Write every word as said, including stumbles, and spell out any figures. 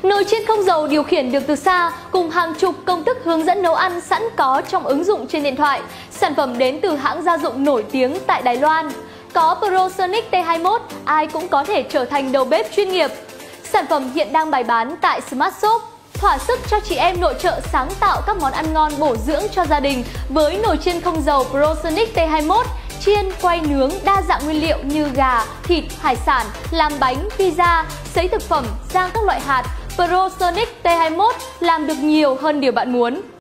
Nồi chiên không dầu điều khiển được từ xa cùng hàng chục công thức hướng dẫn nấu ăn sẵn có trong ứng dụng trên điện thoại. Sản phẩm đến từ hãng gia dụng nổi tiếng tại Đài Loan. Có ProSonic T hai mươi mốt, ai cũng có thể trở thành đầu bếp chuyên nghiệp. Sản phẩm hiện đang bày bán tại Smart Shop, thỏa sức cho chị em nội trợ sáng tạo các món ăn ngon bổ dưỡng cho gia đình với nồi chiên không dầu ProSonic T hai mươi mốt. Chiên, quay, nướng đa dạng nguyên liệu như gà, thịt, hải sản, làm bánh, pizza, sấy thực phẩm, rang các loại hạt. ProSonic T hai mươi mốt làm được nhiều hơn điều bạn muốn.